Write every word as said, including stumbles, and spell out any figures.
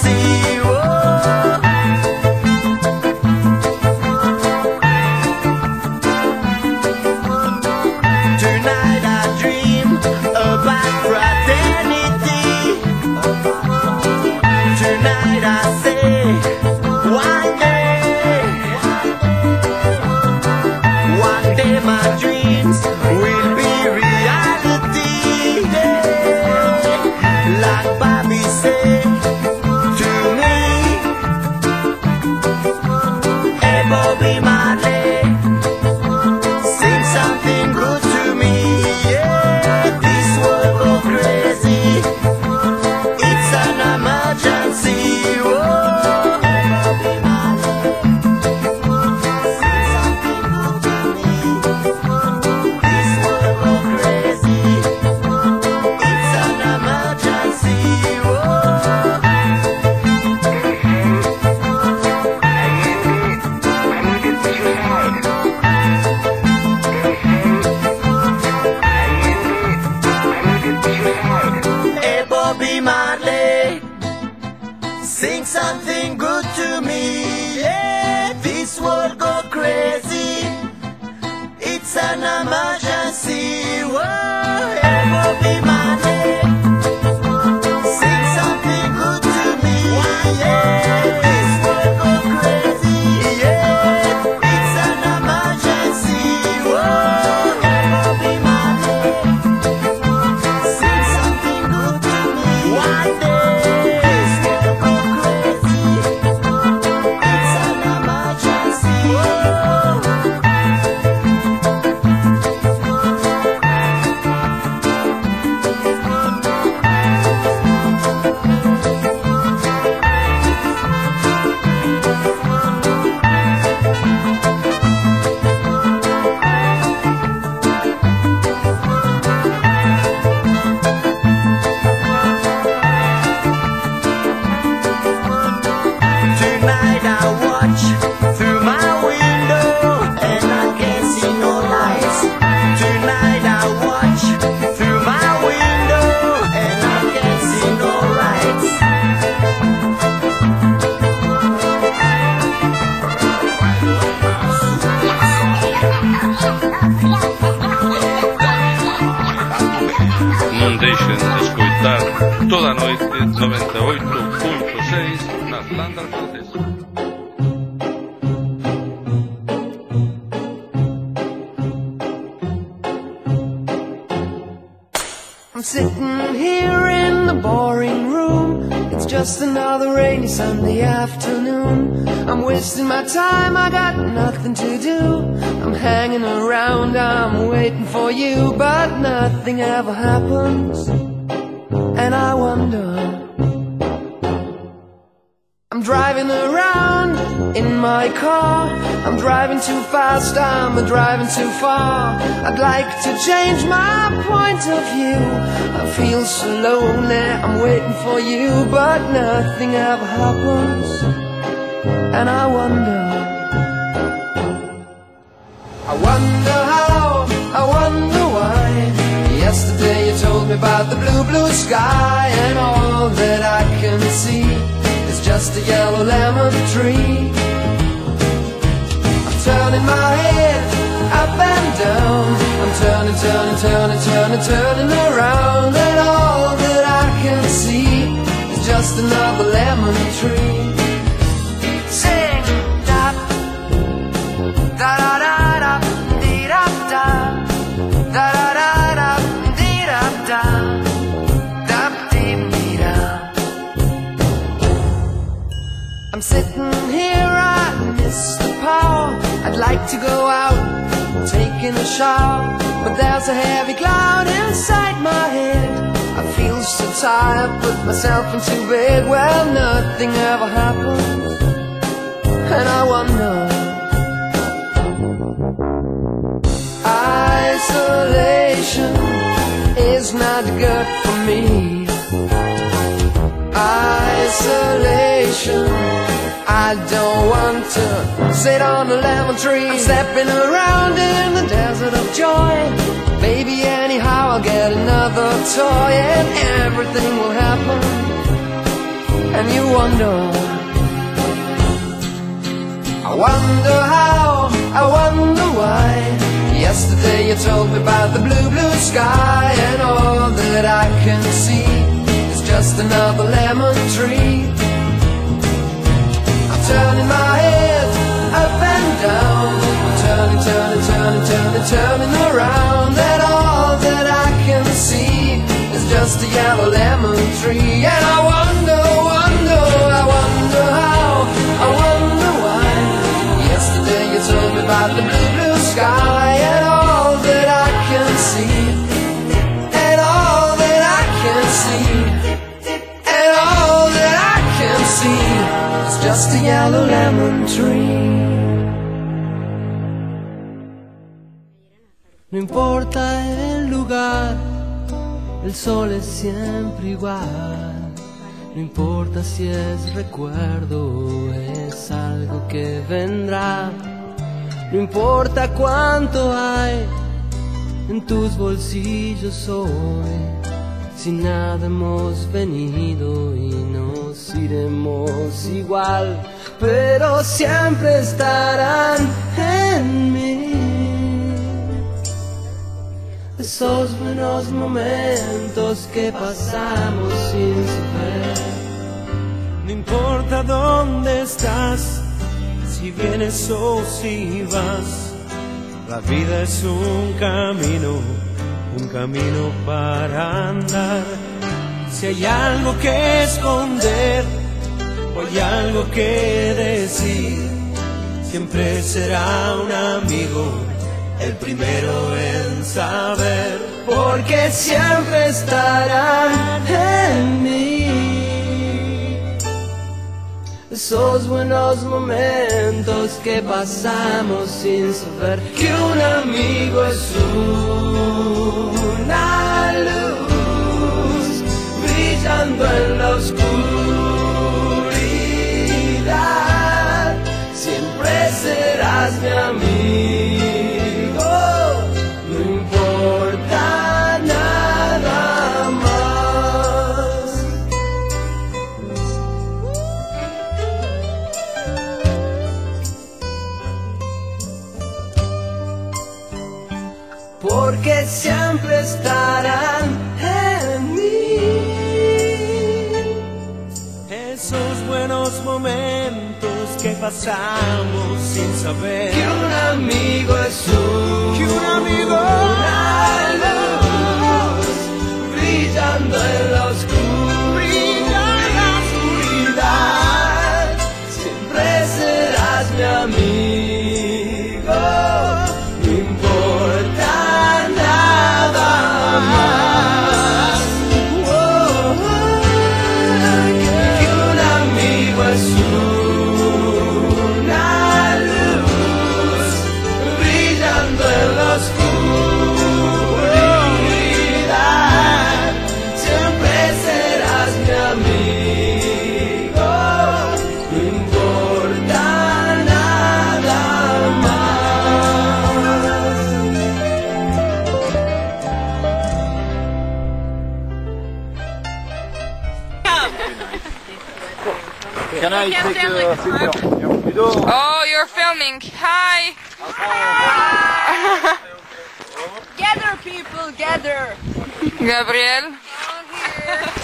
see. Whoa. Tonight I dream about fraternity. Tonight I say, one day, one day my dreams will be reality. Like Bobby said to me, hey Bobby Marley, sing something good to me. Yeah, this world go crazy, it's an emergency. Whoa. Bobby Marley, sing something good to me. This world go crazy, it's an emergency. Hey Bobby Marley, sing something good to me. Yeah, this world go crazy, it's an emergency. Whoa. Hey Bobby Marley, sing something good to me. Yeah, this world go crazy. Yeah, it's an emergency. Whoa. Hey Bobby Marley, sing something good to me. One day, this world go crazy, it's an emergency. Whoa. Tonight I watch through my window and I can't see no lights. Tonight I watch through my window and I can't see no lights. Non deixen de escoitar toda a noite noventa e oito punto seis nas Landas Francesas. I'm sitting here in the boring room. It's just another rainy Sunday afternoon. I'm wasting my time, I got nothing to do. I'm hanging around, I'm waiting for you, but nothing ever happens. And I wonder, I'm driving around in my car. I'm driving too fast, I'm driving too far. I'd like to change my point of view. I feel so lonely, I'm waiting for you, but nothing ever happens. And I wonder, I wonder how, I wonder why. Yesterday you told me about the blue, blue sky, and all that I can see is just a yellow lemon tree. I'm turning my head up and down. I'm turning, turning, turning, turning, turning around, and all that I can see is just another lemon tree. Sing da da da da da dee da da da da da da dee da da da dee dee da. I'm sitting here, I miss the power. I'd like to go out, taking a shower, but there's a heavy cloud inside my head. I feel so tired, put myself into bed. Well, nothing ever happens, and I wonder, isolation is not good for me. Isolation, I don't want to sit on a lemon tree. I'm stepping around in the desert of joy. Maybe anyhow I'll get another toy, and everything will happen, and you wonder. I wonder how, I wonder why. Yesterday you told me about the blue, blue sky, and all that I can see is just another lemon tree. I'm turning my head up and down, I'm turning, turning, turning, turning, turning around, and all that I can see is just a yellow lemon tree. And I wonder, wonder, I wonder how, I wonder why. Yesterday you told me about the blue, blue sky, and all that I can see, and all that I can see, and all that I can see is just a yellow lemon tree. No importa el lugar, el sol es siempre igual. No importa si es recuerdo o es algo que vendrá. No importa cuánto hay en tus bolsillos hoy, si nada hemos venido y nos iremos igual, pero siempre estarán en mí esos buenos momentos que pasamos sin saber. No importa dónde estás, si vienes o si vas, la vida es un camino, un camino para andar. Si hay algo que esconder o hay algo que decir, siempre será un amigo el primero en saber, porque siempre estarán en mí esos buenos momentos que pasamos sin saber que un amigo es una luz brillando en la oscuridad. Siempre serás mi amigo, no importa nada más. Porque siempre estarán en mí esos buenos momentos que pasamos sin saber que un amigo es un, que un amigo una luz brillando en la oscuridad. Siempre serás mi amigo, no importa nada más. Oh, oh, que un amigo es una luz brillando en la oscuridad. Siempre serás mi amigo, no importa nada más. Can I take a video? Oh, you're filming. Hi. Gather, people, gather. Gabriel. Down here.